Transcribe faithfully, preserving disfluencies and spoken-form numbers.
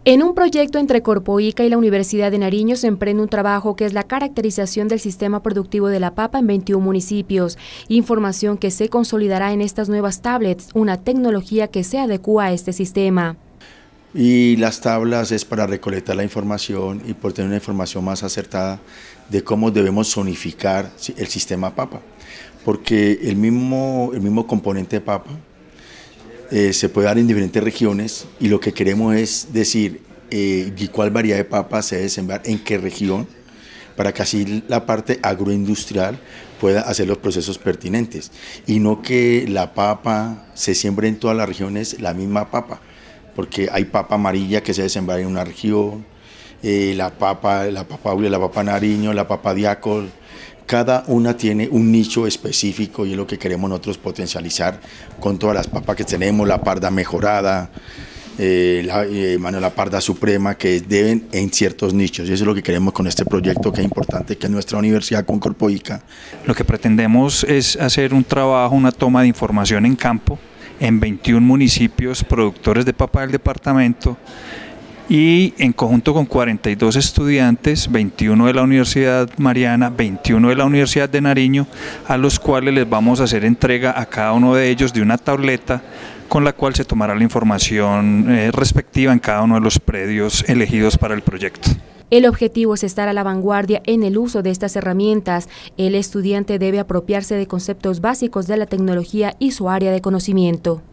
En un proyecto entre Corpoica y la Universidad de Nariño se emprende un trabajo que es la caracterización del sistema productivo de la papa en veintiún municipios, información que se consolidará en estas nuevas tablets, una tecnología que se adecúa a este sistema. Y las tablas es para recolectar la información y por tener una información más acertada de cómo debemos zonificar el sistema papa, porque el mismo, el mismo componente de papa Eh, se puede dar en diferentes regiones y lo que queremos es decir eh, y cuál variedad de papa se debe sembrar en qué región para que así la parte agroindustrial pueda hacer los procesos pertinentes y no que la papa se siembre en todas las regiones la misma papa, porque hay papa amarilla que se debe sembrar en una región, eh, la papa, la papa Aulia, la papa Nariño, la papa Diácol. Cada una tiene un nicho específico y es lo que queremos nosotros potencializar con todas las papas que tenemos, la parda mejorada, eh, la, eh, la parda suprema, que deben en ciertos nichos. Y eso es lo que queremos con este proyecto, que es importante, que es nuestra universidad con Corpoica. Lo que pretendemos es hacer un trabajo, una toma de información en campo en veintiún municipios productores de papa del departamento, y en conjunto con cuarenta y dos estudiantes, veintiuno de la Universidad Mariana, veintiuno de la Universidad de Nariño, a los cuales les vamos a hacer entrega a cada uno de ellos de una tableta con la cual se tomará la información eh, respectiva en cada uno de los predios elegidos para el proyecto. El objetivo es estar a la vanguardia en el uso de estas herramientas. El estudiante debe apropiarse de conceptos básicos de la tecnología y su área de conocimiento.